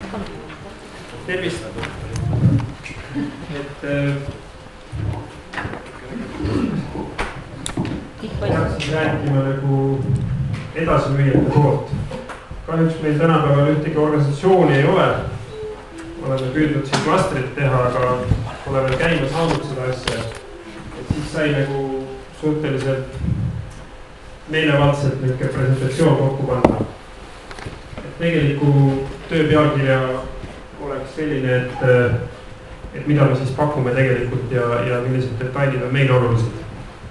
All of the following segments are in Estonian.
Tervist! Peaks rääkima nagu edasimüüjate poolt. Kahjuks meil tänapäeval ühtegi organisatsiooni ei ole. Oleme püüdnud siin klastrit teha, aga pole veel käima saanud seda asja. Et siis sai nagu suhteliselt meelevaldselt niisugune presentatsioon kokku panna. Et tegeliku töö pealkirja oleks selline, et mida me siis pakume tegelikult ja millised detailid on meile olulised.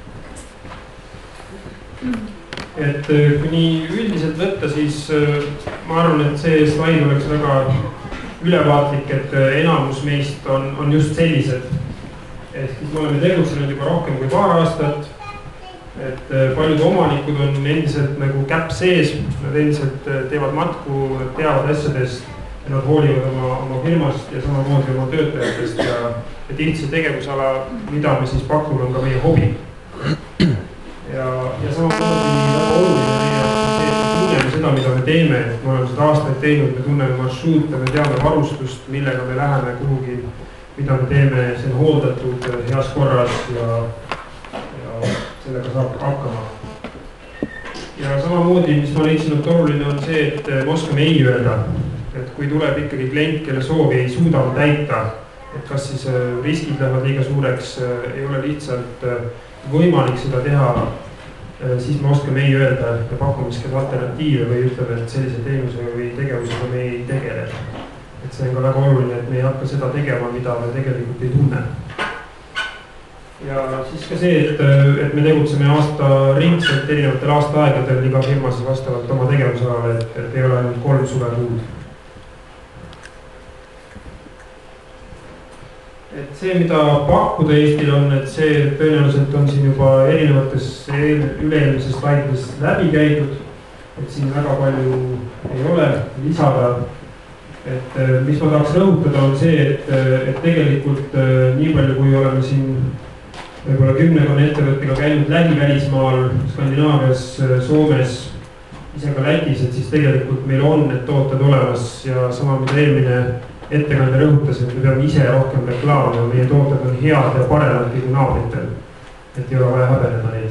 Et kui nii üldiselt võtta, siis ma arvan, et see slaid oleks väga ülevaatlik, et enamus meist on just sellised. Ehk siis me oleme tegutsenud juba rohkem kui paar aastat. Et paljud omanikud on endiselt nagu käpp sees, nad endiselt teevad matku, nad teavad asjadest ja nad hoolivad oma firmast ja samamoodi oma töötajatest ja tihti see tegevusala, mida me siis pakume, on ka meie hobi. Ja samamoodi väga oluline meie on see, et me tunneme seda, mida me teeme, et me oleme seda aastaid teinud, me tunneme marsruute, me teame varustust, millega me läheme kuhugi, mida me teeme, see on hooldatud heas korras ja sellega saab hakkama. Ja samamoodi, mis ma leidsin, et oluline on see, et me oskame ei öelda, et kui tuleb ikkagi klient, kelle soovi ei suuda täita, et kas siis riskid lähevad liiga suureks, ei ole lihtsalt võimalik seda teha, siis me oskame ei öelda ja pakume miskid alternatiive või ütleme, et sellise teenuse või tegevusega me ei tegele. Et see on ka väga oluline, et me ei hakka seda tegema, mida me tegelikult ei tunne. Ja siis ka see, et me tegutseme aasta ringselt erinevatel aastaaegadel iga firmas vastavalt oma tegevusalale, et ei ole ainult 3 suvekuud. Et see, mida pakkuda Eestil on, et see tõenäoliselt on siin juba erinevates üle-eelmises slaidides läbi käidud, et siin väga palju ei ole lisada. Et mis ma tahaks rõhutada on see, et tegelikult nii palju, kui oleme siin võib-olla 10 ettevõttega käinud välismaal, Skandinaavias, Soomes, ise ka Lätis, et siis tegelikult meil on need tooted olemas ja sama, mida eelmine ettekande rõhutas, et me peame ise rohkem reklaamima, meie tooted on head ja paremad kui naabritel, et ei ole vaja häbeneda neid.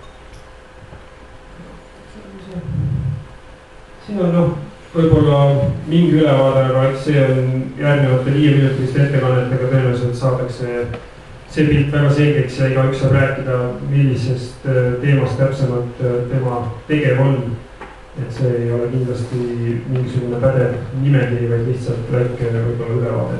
Siin on võib-olla mingi ülevaade, aga eks see on järgnevate 5 minutiliste ettekannetega tõenäoliselt saadakse see pilt väga selgeks ja igaüks saab rääkida, millisest teemast täpsemalt tema tegev on. Et see ei ole kindlasti mingisugune pädev nimekiri, vaid lihtsalt väike võib-olla ülevaade.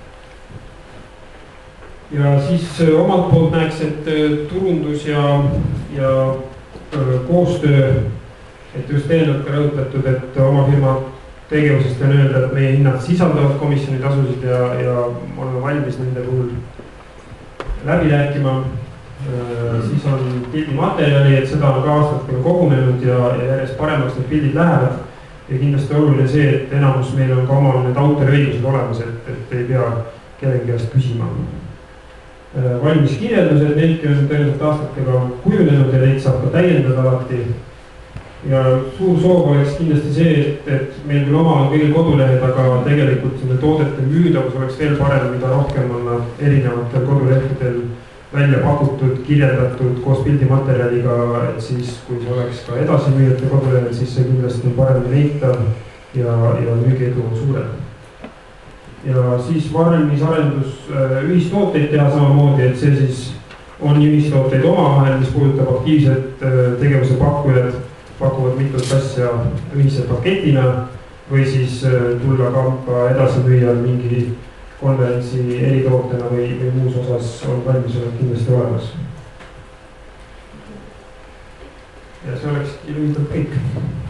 Ja siis omalt poolt näeks, et turundus ja koostöö, et just eelnevalt ka rõhutatud, et oma firma tegevusest on öelda, et meie hinnad sisaldavad komisjoni tasusid ja oleme valmis nende puhul läbi rääkima. Siis on pildimaterjali, et seda on ka aastatega kogunenud ja järjest paremaks need pildid lähevad. Ja kindlasti oluline see, et enamus meil on ka omal need autoriõigused olemas, et ei pea kellegi käest küsima. Valmis kirjeldused, neidki on tõenäoliselt aastatega kujunenud ja neid saab ka täiendada alati. Ja suur soov oleks kindlasti see, et meil küll omal on kõigil kodulehed, aga tegelikult toodete müüdavus oleks veel parem, mida rohkem on nad erinevatel kodulehtedel välja pakutud, kirjeldatud koos pildimaterjaliga, et siis kui see oleks ka edasimüüjate kodulehel, siis see kindlasti on paremini leitav ja müügiedu on suurem. Ja siis valmis arendus ühistooteid teha samamoodi, et see siis on ühistooteid omavahel, mis puudutab aktiivset tegevuse pakkujad, pakuvad mitut asja ühise paketina või siis tulla kampa edasimüüjal mingi konverentsi eritootena või muus osas on valmisolek kindlasti olemas. Ja see oleks lühidalt kõik.